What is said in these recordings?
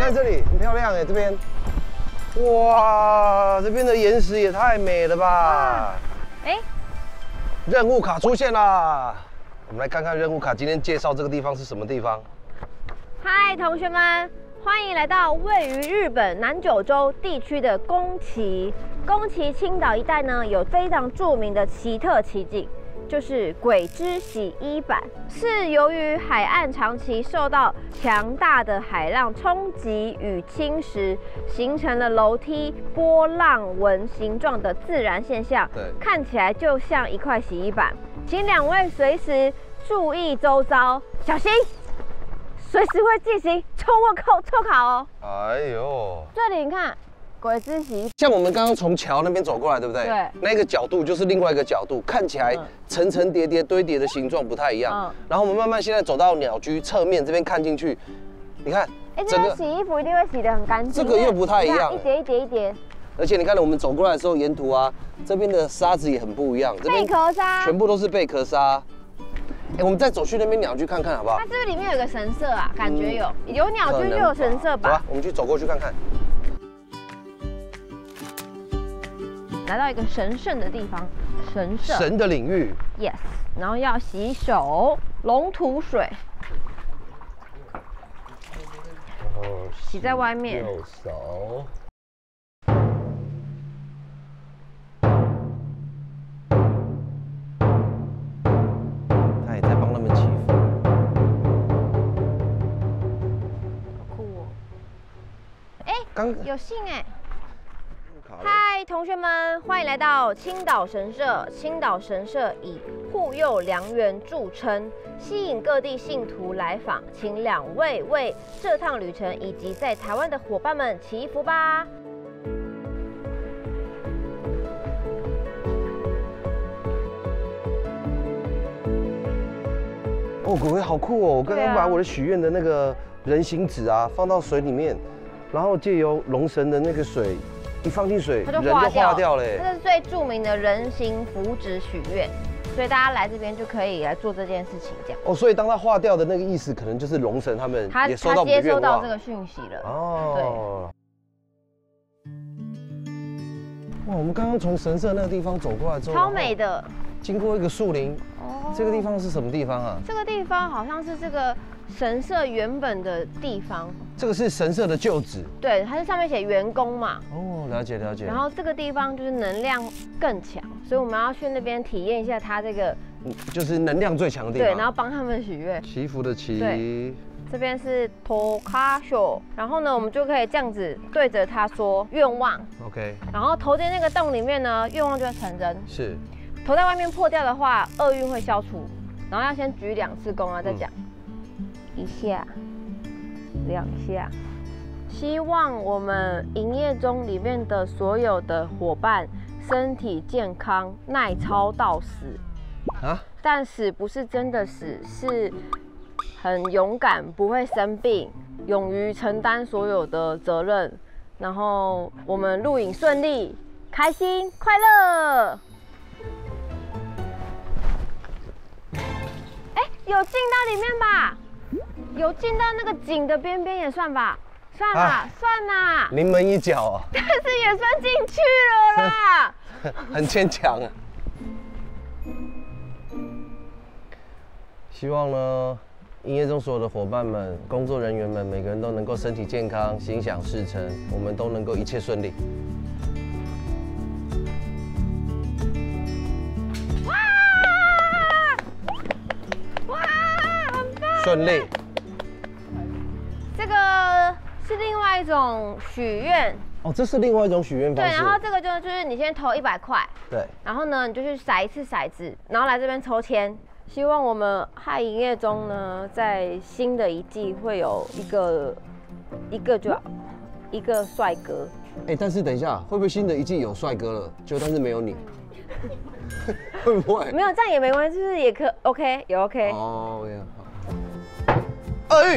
看这里很漂亮哎，这边，哇，这边的岩石也太美了吧！ 哎， 任务卡出现啦，我们来看看任务卡今天介绍这个地方是什么地方。 嗨，同学们，欢迎来到位于日本南九州地区的宫崎。宫崎青岛一带呢，有非常著名的奇特奇景。就是鬼之洗衣板，是由于海岸长期受到强大的海浪冲击与侵蚀，形成了楼梯波浪纹形状的自然现象，看起来就像一块洗衣板。请两位随时注意周遭，小心，随时会进行抽考哦。哎呦，这里你看。鬼之洗衣， 像我们刚刚从桥那边走过来，对不对？对。那个角度就是另外一个角度，看起来层层叠叠堆叠的形状不太一样。然后我们慢慢现在走到鸟居侧面这边看进去，你看， 这个洗衣服一定会洗得很干净。 这个又不太一样， 一叠一叠一叠。 而且你看，我们走过来的时候，沿途啊，这边的沙子也很不一样， 贝壳沙， 全部都是贝壳沙。我们再走去那边鸟居看看好不好？ 它是不是里面有个神社啊？感觉有鸟居就有神社吧？ 走啊，我们去走过去看看。 来到一个神圣的地方，神社， 神的领域 ，yes。然后要洗手，龙吐水，洗在外面。右手。 他也在帮他们祈福， 好酷哦！哎，有信哎。嗨，同学们，欢迎来到青岛神社。青岛神社以护佑良缘著称，吸引各地信徒来访。请两位为这趟旅程以及在台湾的伙伴们祈福吧。 哦，鬼鬼好酷哦！我刚刚把我的许愿的那个人形纸啊放到水里面，然后借由龙神的那个水。一放进水，人就化掉了。 这是最著名的人形符纸许愿，所以大家来这边就可以来做这件事情，这样。 哦，所以当他化掉的那个意思，可能就是龙神他们也收到我们的愿望， 接收到这个讯息了。哦， 对。哇，我们刚刚从神社那个地方走过来之后， 超美的。 经过一个树林，这个地方是什么地方啊？ 这个地方好像是这个神社原本的地方。 这个是神社的旧址。 对，它是上面写员工嘛。 哦，了解了解。 然后这个地方就是能量更强，所以我们要去那边体验一下它这个， 就是能量最强的地方。 对，然后帮他们许愿。 祈福的祈。 对。这边是托卡秀，然后呢，我们就可以这样子对着它说愿望。 OK。 然后投进那个洞里面呢，愿望就会成真。 是。 投在外面破掉的话，厄运会消除。然后要先举2次躬啊，再讲1下、2下。希望我们营业中里面的所有的伙伴身体健康，耐操到死。啊？但死不是真的死，是很勇敢，不会生病，勇于承担所有的责任。然后我们录影顺利，开心快乐。有进到里面吧？有进到那个井的边边也算吧？算啦，算啦。临门一脚啊！但是也算进去了啦。 很牵强啊。希望呢，营业中所有的伙伴们、工作人员们，每个人都能够身体健康、心想事成，我们都能够一切顺利。顺利。 这个是另外一种许愿哦，这是另外一种许愿方式。 对，然后这个就是你先投100块，对，然后呢你就去骰1次骰子，然后来这边抽签。希望我们嗨营业中呢，在新的一季会有一个帅哥。 但是等一下，会不会新的一季有帅哥了，但是没有你？会不会？ 没有，这样也没关系，就是也可 OK， 也 OK。 哦 ，OK， 好。厄运，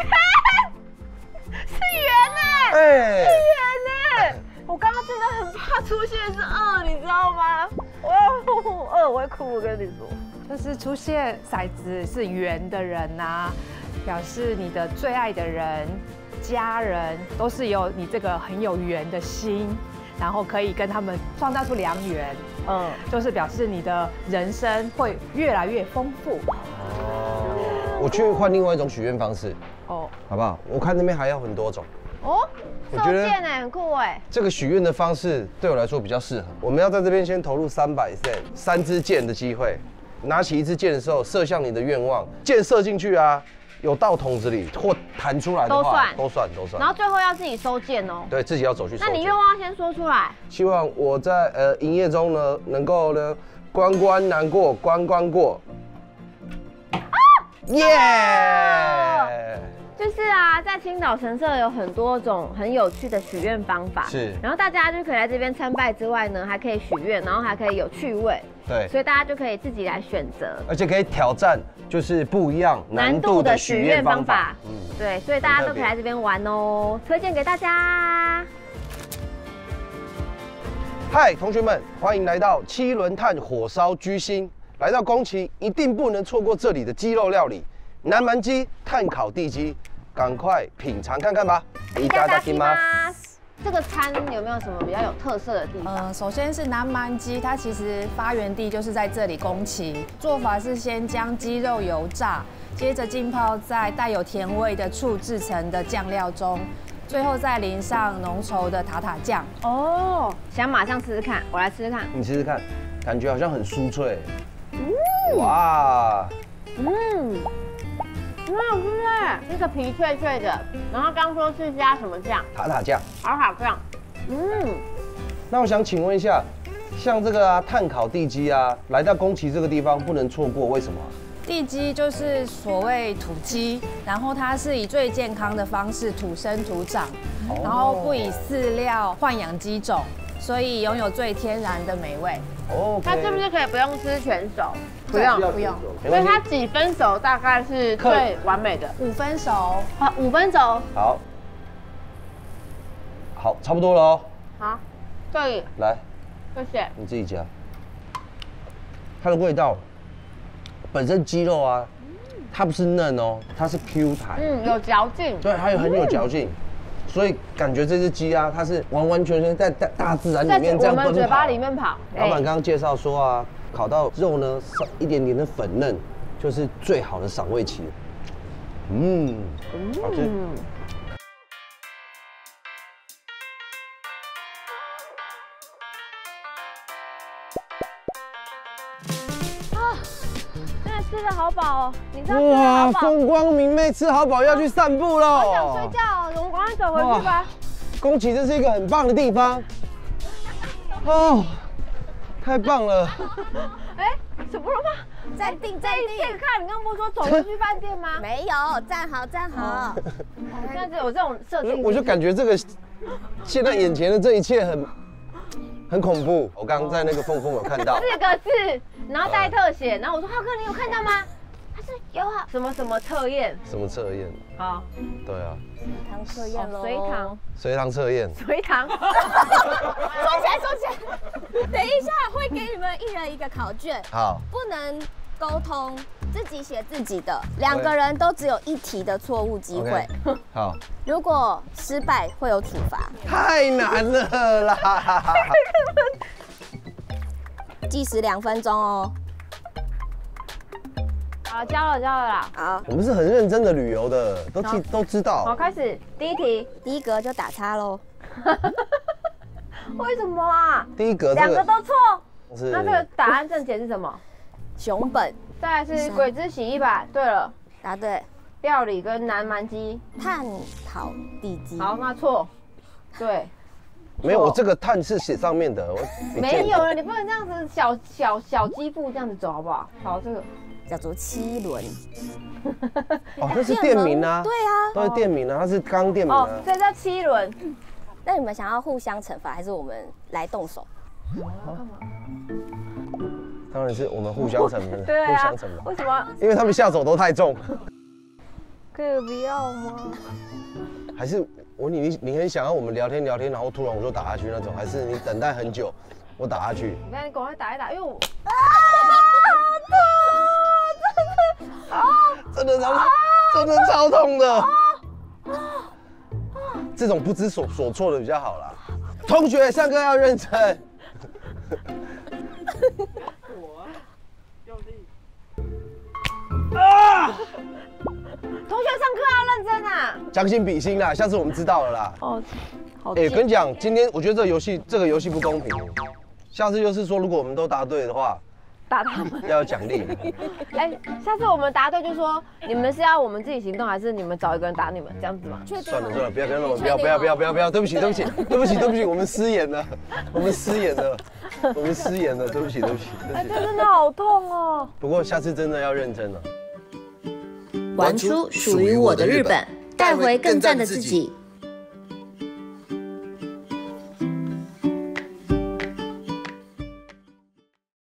是圆是圆我刚刚真的很怕出现是2，你知道吗？我会哭，我跟你说。 就是出现骰子是圆的人啊，表示你的最爱的人家人都是有你这个很有缘的心，然后可以跟他们创造出良缘，就是表示你的人生会越来越丰富。 哦，我去换另外一种许愿方式，好不好？我看那边还有很多种。 射箭哎，很酷哎。 这个许愿的方式对我来说比较适合。我们要在这边先投入300cent，3支箭的机会。拿起一支箭的时候，射向你的愿望，箭射进去啊，有到筒子里或弹出来的话，都算。 然后最后要自己收箭哦。 对，自己要走去收箭。 那你愿望要先说出来。 希望我在营业中呢，能够呢关关难过关关过。耶！ 就是啊，在青岛神社有很多种很有趣的许愿方法， 是。 然后大家就可以来这边参拜之外呢，还可以许愿，然后还可以有趣味。 对。 所以大家就可以自己来选择， 而且可以挑战，就是不一样难度的许愿方法。 对，所以大家都可以来这边玩哦，推荐给大家。 嗨，同学们，欢迎来到7轮炭火烧居心。来到宫崎，一定不能错过这里的鸡肉料理——南蛮鸡、炭烤地鸡，赶快品尝看看吧！いただきます。 这个餐有没有什么比较有特色的地方？ 首先是南蛮鸡，它其实发源地就是在这里宫崎。做法是先将鸡肉油炸，接着浸泡在带有甜味的醋制成的酱料中，最后再淋上浓稠的塔塔酱。 想马上试试看，我来试试看。 你试试看，感觉好像很酥脆。哇， 很好吃哎，那个皮脆脆的。然后刚说是加什么酱？ 塔塔酱。 塔塔酱。 那我想请问一下，像这个炭烤地鸡啊，来到宫崎这个地方不能错过，为什么？ 地鸡就是所谓土鸡，然后它是以最健康的方式土生土长，然后不以饲料豢养鸡种，所以拥有最天然的美味。 它是不是可以不用吃全熟？ 不用。 所以它几分熟大概是最完美的 ？5分熟。 好，5分熟。 好，差不多了哦。 好，可以。 来， 谢谢。 你自己夹。它的味道，本身鸡肉啊，它不是嫩哦，它是 Q 弹。 有嚼劲。 对，还有很有嚼劲。所以感觉这只鸡啊，它是完完全全在大自然里面这样奔跑。 在我们嘴巴里面跑。 老板刚刚介绍说啊，烤到肉呢一点点的粉嫩，就是最好的赏味期。好吃。 吃得好饱哦！你知道吃得好饱？ 风光明媚，吃好饱要去散步喽。 好想睡觉哦，我们赶快走回去吧。 宫崎真是一个很棒的地方。太棒了！ 怎么了吗？ 站定。 看，你刚刚不是说走回去饭店吗？ 没有，站好。 但是有这种设定， 我就感觉这个现在眼前的这一切很恐怖。我刚刚在那个凤有看到 4个字，然后带特写，然后我说浩哥，你有看到吗？他是有啊，什么测验？ 什么测验？ 好， 对啊， 糖测验喽， 随堂测验， 随堂， 收起来。等一下会给你们1人1个考卷， 好， 不能沟通，自己写自己的，2个人都只有1题的错误机会。 好， 如果失败会有处罚。 太难了啦！ 计时2分钟哦。 好，交了啦。 好， 我们是很认真的旅游的，都知道。 好，开始第1题， 第一格就打叉喽。 为什么啊？ 第一格 2个都错。 是。 那这个答案正解是什么？ 熊本。 再来是鬼之洗衣板。对了， 答对。 料理跟南蛮鸡。 炭烤地鸡。 好，那错。对。 没有，我这个炭是写上面的。 没有了，你不能这样子小鸡步这样子走，好不好？好，这个。 叫做7轮。 这是店名啊。 对啊， 都是店名啊，它是刚店名啊。 这叫7轮。 那你们想要互相惩罚，还是我们来动手？ 干嘛？ 当然是我们互相惩罚。 对啊。互相惩罚。为什么？ 因为他们下手都太重。 可以不要吗？ 还是你很想要我们聊天，然后突然我就打下去那种，还是你等待很久，我打下去？ 你看你赶快打一打，因为我。 真的超痛的。 这种不知所措的比较好啦。同学上课要认真。 同学上课要认真啊！ 将心比心啦，下次我们知道了啦。 哦，好。 跟你讲，今天我觉得这个游戏不公平。下次就是说，如果我们都答对的话， 打他们要有奖励。 下次我们答对就说你们是要我们自己行动，还是你们找一个人打你们这样子吗？ 算了，不要跟他们，不要，对不起，我们失言了，对不起。 这真的好痛哦。 不过下次真的要认真了。 玩出属于我的日本，带回更赞的自己。